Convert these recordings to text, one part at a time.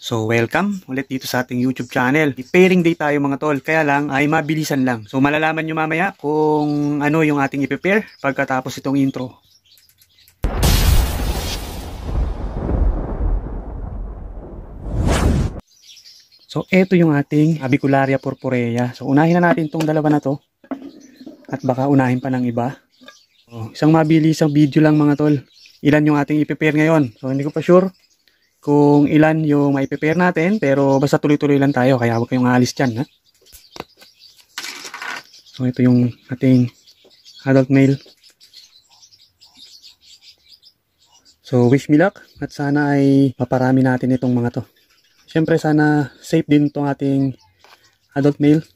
So welcome ulit dito sa ating YouTube channel. Pairing day tayo mga tol, kaya lang ay mabilisan lang. So malalaman nyo mamaya kung ano yung ating i-prepare pagkatapos itong intro. So eto yung ating Avicularia purpurea. So unahin na natin itong dalawa na to. At baka unahin pa ng iba. So, isang mabilisang video lang mga tol. Ilan yung ating i-prepare ngayon. So hindi ko pa sure kung ilan yung mai-prepare natin, pero basta tuloy-tuloy lang tayo, kaya huwag kayong aalis dyan, ha? So ito yung ating adult male. So wish me luck at sana ay maparami natin itong mga to. Siyempre sana safe din itong ating adult male.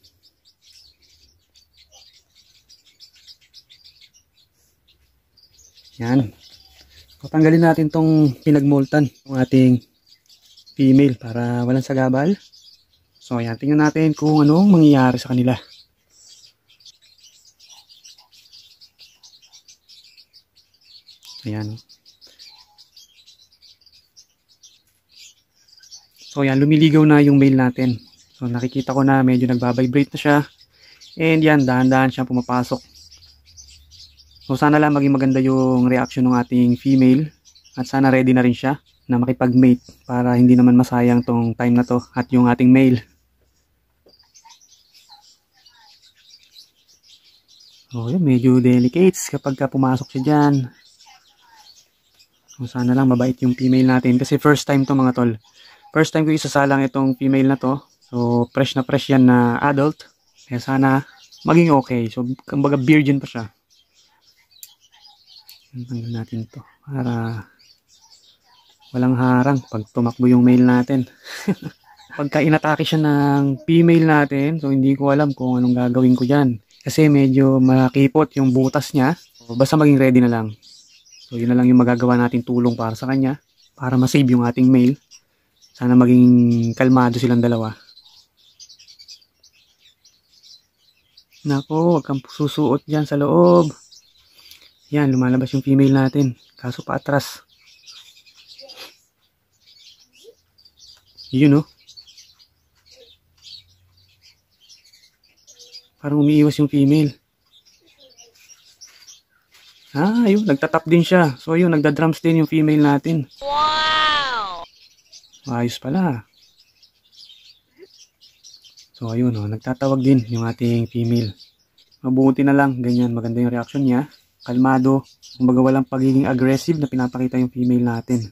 Yan. Patanggalin natin tong pinagmoltan ng ating female para walang sagabal. So ayan, tingnan natin kung anong mangyayari sa kanila. Ayan. So ayan, lumiligaw na yung male natin. So nakikita ko na medyo nagbabibrate na siya. And yan, dahan-dahan siyang pumapasok. So sana lang maging maganda yung reaction ng ating female at sana ready na rin siya na makipag-mate para hindi naman masayang tong time na to at yung ating male. So yun, medyo delicates kapag ka pumasok siya dyan. So sana lang mabait yung female natin kasi first time to mga tol. First time ko isasalang itong female na to. So fresh na fresh yan na adult. Kaya sana maging okay. So kumbaga virgin pa siya. Tanggal natin to para walang harang pag tumakbo yung male natin. Pagka inatake siya ng female natin, so hindi ko alam kung anong gagawin ko dyan. Kasi medyo makipot yung butas niya. So, basta maging ready na lang. So yun na lang yung magagawa natin tulong para sa kanya. Para masave yung ating male. Sana maging kalmado silang dalawa. Nako, wag kang susuot dyan sa loob. Yan, lumalabas yung female natin. Kaso pa atras. Yun, oh. Parang umiiwas yung female. Ah, yun. Nagtatap din siya. So, yun. Nagda-drums din yung female natin. Wow! Ayos pala. So, ayun, oh. Nagtatawag din yung ating female. Mabuti na lang. Ganyan. Maganda yung reaction niya. Kalmado, kumbaga walang pagiging aggressive na pinapakita yung female natin.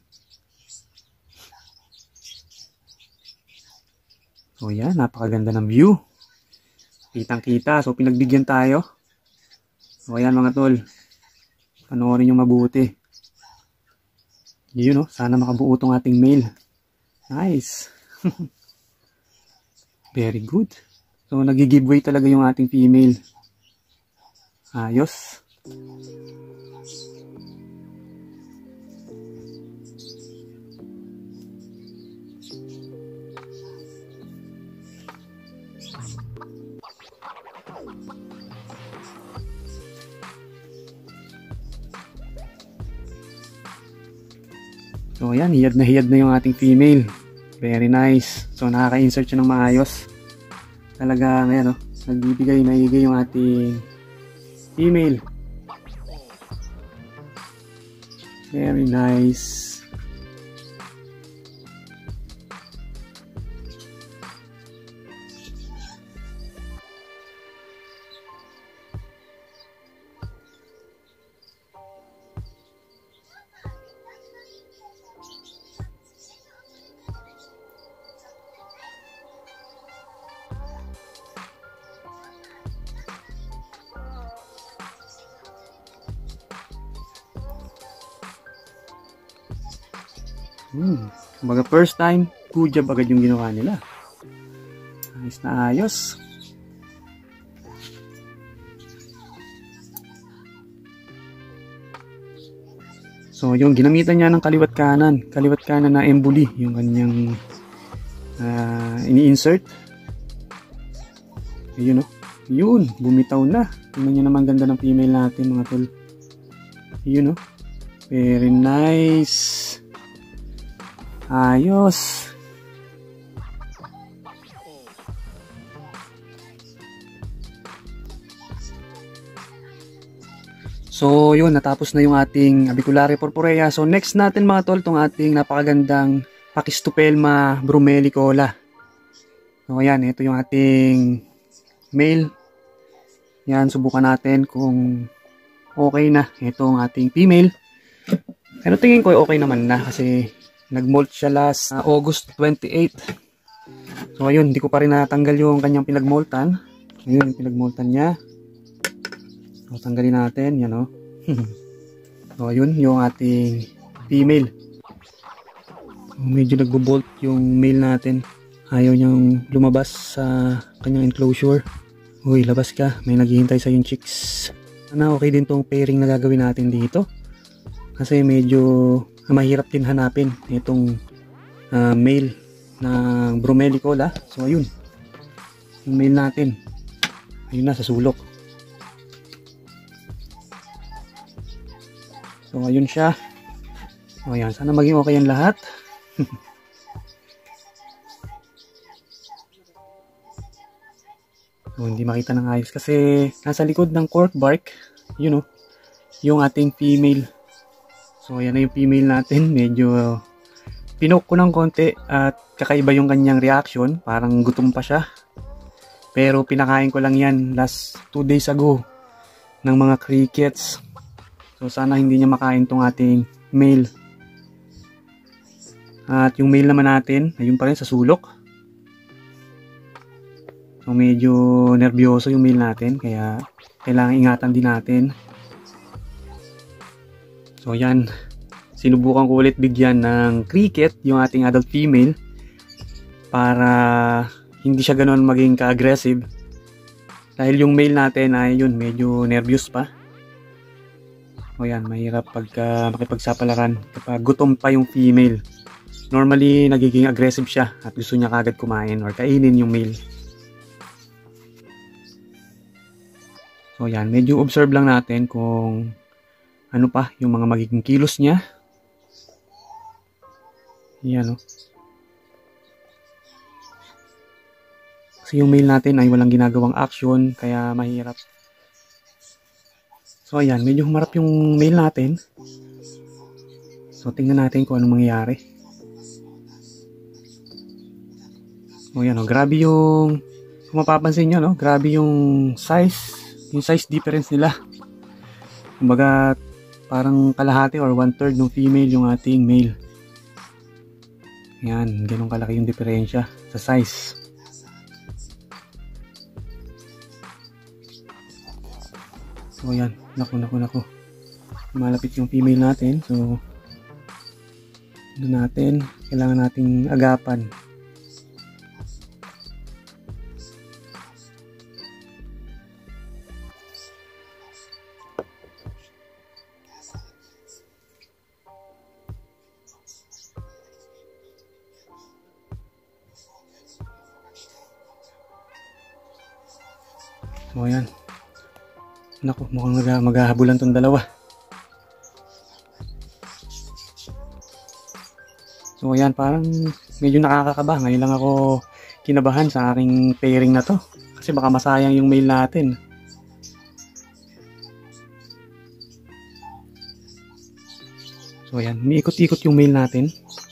So yan, napakaganda ng view. Kitang kita, so pinagbigyan tayo. So ayan mga tol, panoorin nyo mabuti. Yun, no? Sana makabuo tong ating male. Nice. Very good. So nag-giveaway talaga yung ating female. Ayos. So ayan, hiyad na yung ating female. Very nice. So nakaka-insert siya ng maayos. Talaga ngayon, no? Nagbibigay yung ating female. Very nice. Kumbaga first time, good job agad yung ginawa nila. Ayos na ayos. So yung ginamitan niya ng kaliwat kanan na emboli, yung kanyang ini-insert. Ayun, oh. Yun, bumitaw na. Tingnan niyo naman ganda ng female natin mga tol. Ayun, oh. Very nice. Ayos. So yun, natapos na yung ating Avicularia purpurea. So next natin mga tol, itong ating napakagandang Pachystopelma brumelicola. So ayan, ito yung ating male. Yan, subukan natin kung okay na itong ating female. Pero tingin ko okay naman na kasi nag-molt siya last August 28. So ayun, hindi ko pa rin natanggal yung kanyang pinagmoltan. Ayun, yung pinagmoltan niya. So tanggalin natin, yan o. So ayun, yung ating female. So, medyo nagbo-bolt yung male natin. Ayaw niyang lumabas sa kanyang enclosure. Uy, labas ka. May naghihintay sa yung chicks. Sana okay din tong pairing na gagawin natin dito. Kasi medyo mahirap din hanapin itong male na brumelicola. So ayun, yung male natin. Ayun na, sa sulok. So ayun siya. O yan, sana maging okay ang lahat. So hindi makita ng ayos kasi nasa likod ng cork bark, you know, yung ating female. So ayan na yung female natin. Medyo pinok ko ng konti at kakaiba yung kanyang reaction. Parang gutom pa siya. Pero pinakain ko lang yan last 2 days ago ng mga crickets. So sana hindi niya makain tong ating male. At yung male naman natin, ayun pa rin sa sulok. So medyo nervyoso yung male natin, kaya kailangan ingatan din natin. So yan, sinubukan ko ulit bigyan ng cricket yung ating adult female para hindi siya ganoon maging ka-aggressive. Dahil yung male natin ay yun, medyo nervyos pa. O yan, mahirap pagka makipagsapalaran kapag gutom pa yung female. Normally, nagiging aggressive siya at gusto niya kagad kumain or kainin yung male. So yan, medyo observe lang natin kung ano pa yung mga magiging kilos niya. Yan o. Kasi yung male natin ay walang ginagawang action, kaya mahirap. So ayan, medyo humarap yung male natin. So tingnan natin kung anong mangyayari. O yan o, grabe yung, kung mapapansin nyo no, grabe yung size difference nila. Kumbaga parang kalahati or 1/3 ng female yung ating male. Yan, ganun kalaki yung diferensya sa size. So yan, naku. Malapit yung female natin. So ano natin, kailangan nating agapan. So ayan. Naku, mukhang maghahabulan tong dalawa. So ayan, parang medyo nakakakaba. Ngayon lang ako kinabahan sa aking pairing na to. Kasi baka masayang yung male natin. So ayan, umiikot-ikot yung male natin.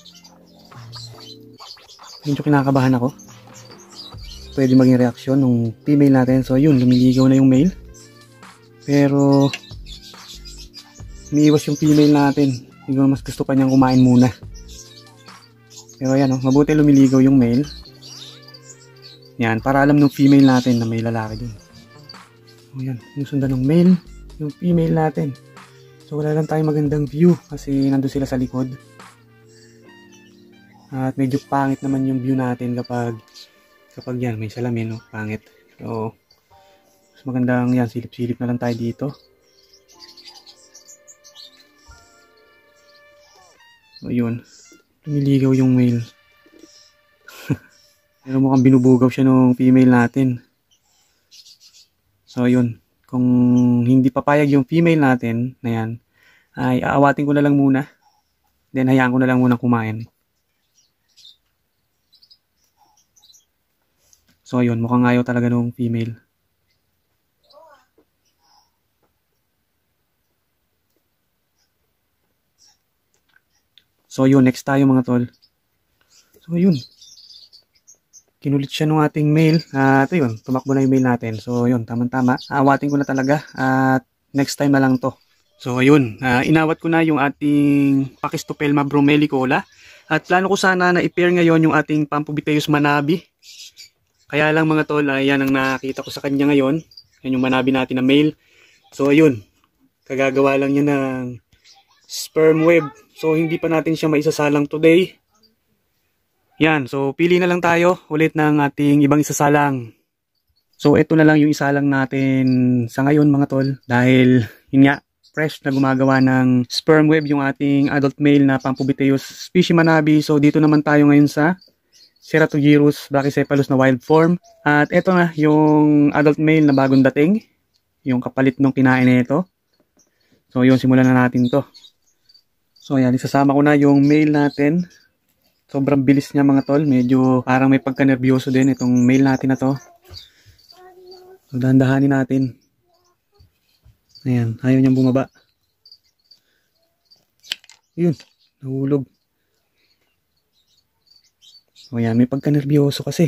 Medyo kinakabahan ako. Pwede maging reaksyon ng female natin. So yun, lumiligaw na yung male. Pero umiiwas yung female natin. Siguro mas gusto pa niyang kumain muna. Pero yan, mabuti lumiligaw yung male. Yan, para alam ng female natin na may lalaki dun. So yan, sinusundan ng male yung female natin. So wala lang tayong magandang view kasi nandun sila sa likod. At medyo pangit naman yung view natin kapag yan, may salamin, no? Pangit. So mas magandang yan, silip-silip na lang tayo dito. So yun, lumiligaw yung male. Pero mukhang binubugaw siya ng female natin. So yun, kung hindi papayag yung female natin na yan, ay aawatin ko na lang muna. Then hayaan ko na lang muna kumain. So yun, mukhang ayaw talaga ng female. So yun, next tayo mga tol. So yun, kinulit siya ng ating mail. At yun, tumakbo na yung mail natin. So yun, tamang-tama. Aawatin ko na talaga at next time na lang to. So ayun, inawat ko na yung ating Pakistopelma bromelicola. At plano ko sana na i-pair ngayon yung ating Pampobiteus manabi. Kaya lang mga tol, yan ang nakita ko sa kanya ngayon. Yan yung manabi natin na male. So ayun, kagagawa lang niya ng sperm web. So hindi pa natin siya maisasalang today. Yan, so pili na lang tayo ulit ng ating ibang isasalang. So ito na lang yung isalang natin sa ngayon mga tol. Dahil yun nga, fresh na gumagawa ng sperm web yung ating adult male na Pampobiteus species manabi. So dito naman tayo ngayon sa Ceratogyrus brachycephalus na wild form. At ito na yung adult male na bagong dating. Yung kapalit nung kinain nito. So yun, simulan na natin to. So yan, isasama ko na yung male natin. Sobrang bilis niya mga tol. Medyo parang may pagka-nervyoso din itong male natin na to. So dahan-dahanin natin. Ayan, ayaw niyang bumaba. Yun, nahulog. So yan, may pagka-nervyoso kasi.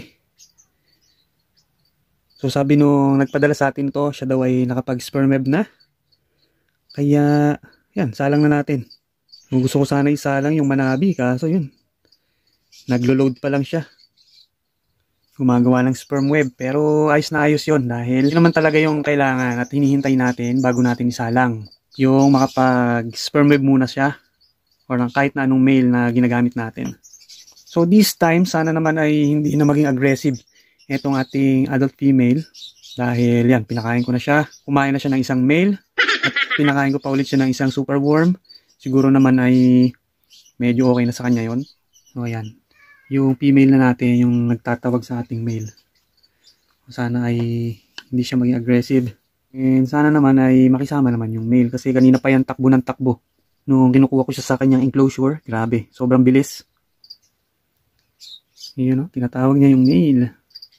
So sabi nung nagpadala sa atin to, siya daw ay nakapag-sperm web na. Kaya, yan, salang na natin. Kung gusto ko sana isalang yung manabi, kaso yun. Naglo-load pa lang siya. Gumagawa ng sperm web. Pero ayos na ayos yun dahil yun naman talaga yung kailangan at hinihintay natin bago natin isalang. Yung makapag-sperm web muna siya or kahit na anong male na ginagamit natin. So this time, sana naman ay hindi na maging aggressive itong ating adult female. Dahil yan, pinakain ko na siya. Kumain na siya ng isang male at pinakain ko pa ulit siya ng isang super worm. Siguro naman ay medyo okay na sa kanya yon. So ayan. Yung female na natin, yung nagtatawag sa ating male. Sana ay hindi siya maging aggressive. And sana naman ay makisama naman yung male. Kasi kanina pa yan takbo ng takbo. Nung kinukuha ko siya sa kanyang enclosure, grabe, sobrang bilis. Yun, no? Tinatawag niya yung male.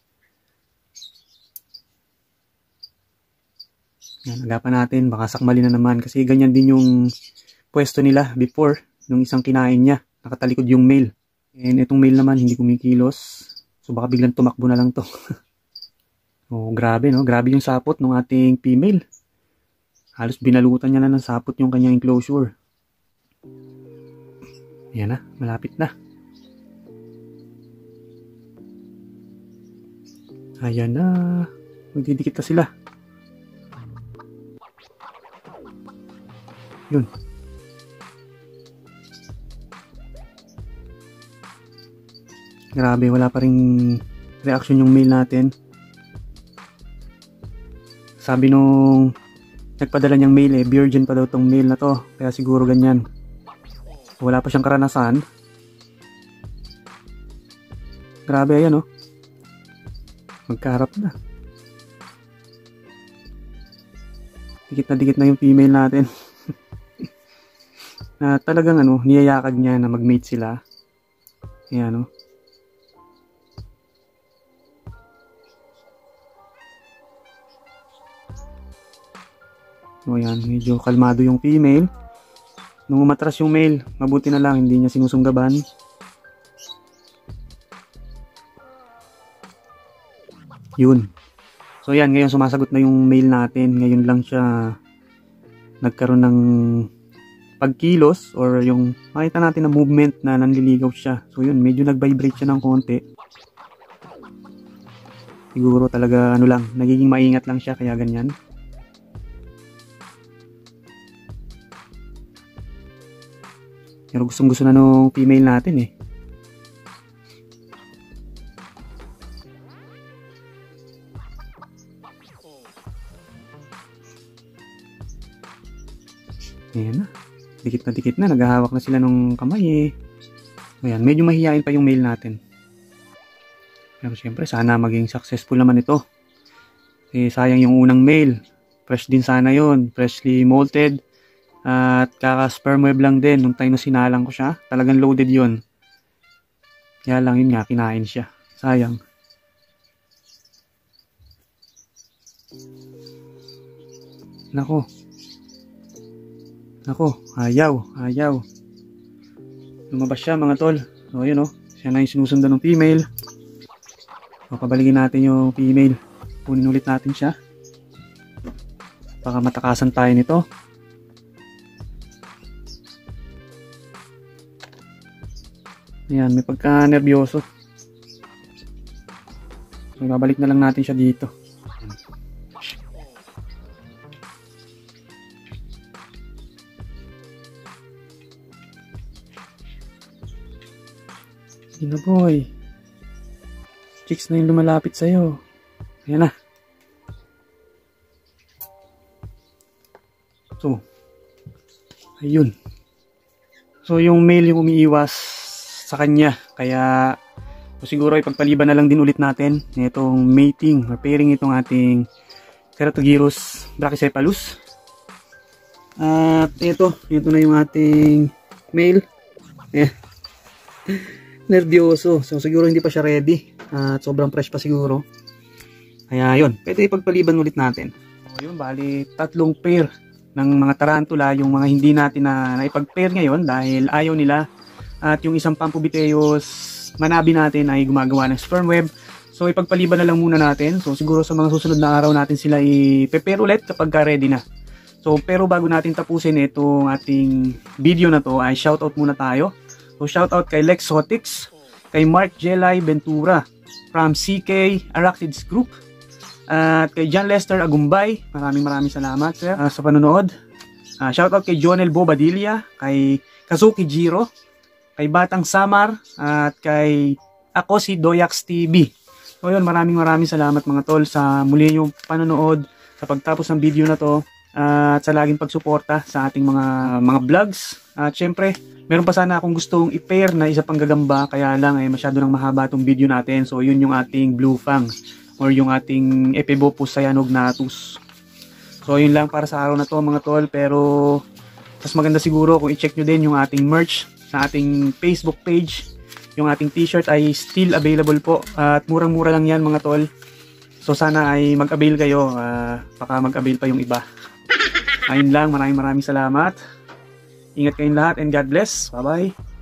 Yan, agapan natin, baka sakmali na naman. Kasi ganyan din yung pwesto nila before, nung isang kinain niya. Nakatalikod yung male. And itong male naman, hindi kumikilos. So baka biglang tumakbo na lang to. Oh, grabe no? Grabe yung sapot ng ating female. Halos binalutan niya na ng sapot yung kanyang enclosure. Ayan na, malapit na. Ayan na. Magdidikit na sila. Yun. Grabe, wala pa ring reaction yung male natin. Sabi nung nagpadala niyang male virgin pa daw tong male na to. Kaya siguro ganyan. Wala pa siyang karanasan. Grabe, ayan oh. Magkaharap na. Dikit na yung female natin. Na talagang niyayakag niya na mag-mate sila. Ayan oh. So ayan, medyo kalmado yung female. Nung umatras yung male, mabuti na lang hindi niya sinusunggaban. Yun. So ayan, ngayon sumasagot na yung male natin. Ngayon lang siya nagkaroon ng pagkilos or yung makita natin na movement na nanliligaw siya. So yun, medyo nag-vibrate siya ng konti. Siguro talaga nagiging maingat lang siya kaya ganyan. Pero gustong gusto na nung female natin eh. Ayan na. Dikit na. Naghahawak na sila ng kamay eh. Ayan, medyo mahihain pa yung male natin. Pero syempre, sana maging successful naman ito. Eh, sayang yung unang male. Fresh din sana yon, freshly molted. At kaka-sperm web lang din nung time na sinalang ko siya. Talagang loaded yon. Kaya lang yun nga, kinain siya. Sayang. Nako, ayaw. lumabas siya mga tol. So yun oh, siya na yung sinusundan ng female. So pabaligin natin yung female. Kunin ulit natin siya. Baka matakasan tayo nito. Ayan, may pagka nervyoso. So babalik na lang natin siya dito. Yun na boy. Chicks na yung lumalapit sa'yo. Ayan na. So, ayun. So, yung male yung umiiwas sa kanya. Kaya, siguro ipagpaliban na lang din ulit natin itong mating or pairing itong ating Ceratogyrus brachycephalus. At ito na yung ating male. Ayan. Nervyoso. So, siguro hindi pa siya ready. At sobrang fresh pa siguro. Kaya, yun. Pwede ipagpaliban ulit natin. So, yun, bali, 3 pair ng mga tarantula, yung mga hindi natin na ipag-pair ngayon dahil ayaw nila. At yung isang Pamphobeteus manabi natin ay gumagawa ng sperm web. So ipagpaliban na lang muna natin. So siguro sa mga susunod na araw natin sila i-prepare ulit kapag ready na. So pero bago natin tapusin itong ating video na to ay shoutout muna tayo. So shoutout kay Lexotics, kay Mark Jelay Ventura from CK Arachnids Group. At kay John Lester Agumbay, maraming salamat sir sa panonood. Shoutout kay Jonel Bobadilla, kay Kazuki Jiro, kay Batang Samar, at kay ako si Doyax TV. So yun, maraming salamat mga tol sa muli yung panonood sa pagtapos ng video na to at sa laging pagsuporta sa ating mga vlogs. At syempre, meron pa sana akong gustong i-pair na isa pang gagamba, kaya lang masyado nang mahaba itong video natin. So yun yung ating Blue Fang or yung ating Epebopus cyanognathus. So yun lang para sa araw na to mga tol, pero mas maganda siguro kung i-check nyo din yung ating merch sa ating Facebook page. Yung ating t-shirt ay still available po at murang-mura lang yan mga tol. So sana ay mag-avail kayo, baka mag-avail pa yung iba. Ayun lang, maraming salamat. Ingat kayong lahat and God bless. Bye bye.